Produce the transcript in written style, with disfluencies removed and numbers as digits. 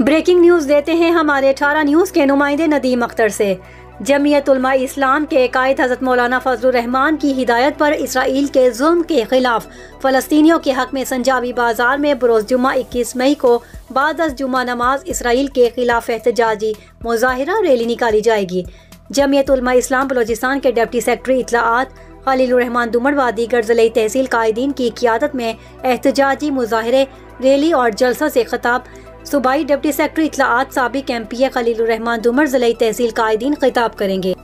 Breaking news देते हैं हमारे 18 न्यूज़ के नुमाइंदे नदीम अख्तर से। जमीयत उलमा इस्लाम के कायद हज़रत मौलाना फजलुर रहमान की हिदायत पर इसराइल के जुल्म के खिलाफ फ़लस्तीनियों के हक़ में संजाबी बाजार में बरोज़ जुम्मा 21 मई को बाद जुम्मा नमाज इसराइल के खिलाफ एहतजाजी मुज़ाहिरा रैली निकाली जाएगी। जमीयत उलमा इस्लाम बलोचिस्तान के डिप्टी सेक्रेटरी इत्तलाआत खलीलुर रहमान दुमड़ व दीगर ज़िले तहसील कायदीन की क़ियादत में एहतजाजी मुज़ाहिरे रैली और जलसा से खिताब सूबाई डिप्टी सेक्रेटरी इत्तलाआत साबिक़ MP खलीलुर रहमान दुमड़ ज़िले तहसील कायदीन खिताब करेंगे।